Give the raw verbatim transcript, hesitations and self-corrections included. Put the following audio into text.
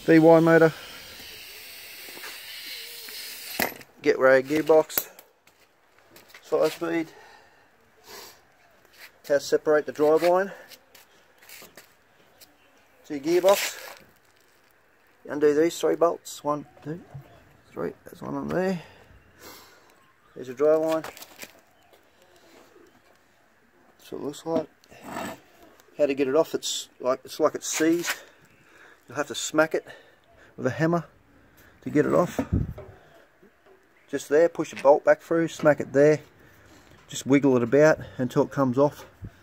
V Y motor, getrag gearbox, five speed, how to separate the driveline to your gearbox. You undo these three bolts, one, two, three, there's one on there. There's your driveline. That's what it looks like. How to get it off, it's like it's like it's seized. You'll have to smack it with a hammer to get it off. Just there, push a bolt back through, smack it there, just wiggle it about until it comes off.